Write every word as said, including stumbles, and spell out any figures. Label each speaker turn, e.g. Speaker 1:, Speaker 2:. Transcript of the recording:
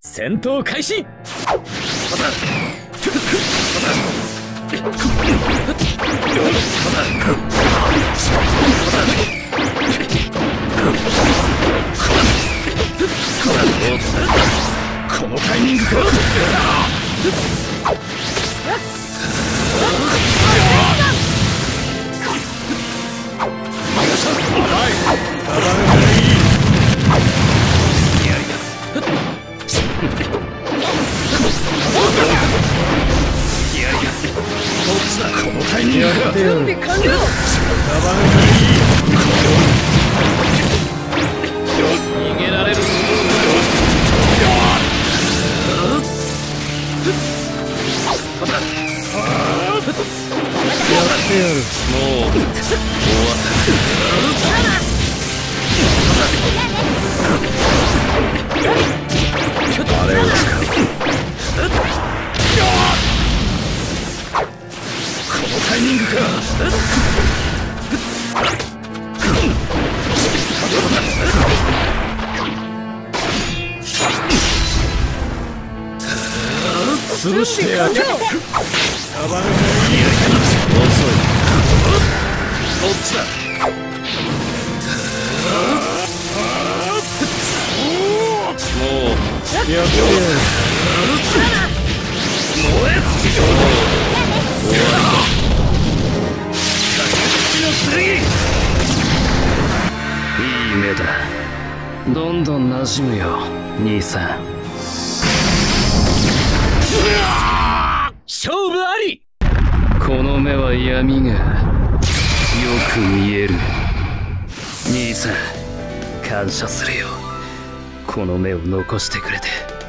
Speaker 1: 戦闘開始。このタイミングか。このタイミングか。準備完了。逃げられる。やってやる。もう終わった。あれを使う。このタイミングか。潰してやる。遅い。こっちだ。もうやってやる。燃え尽きろ。終わりだ。いい目だ。どんどん馴染むよ、兄さん。勝負あり。この目は闇がよく見える。兄さん、感謝するよ。この目を残してくれて。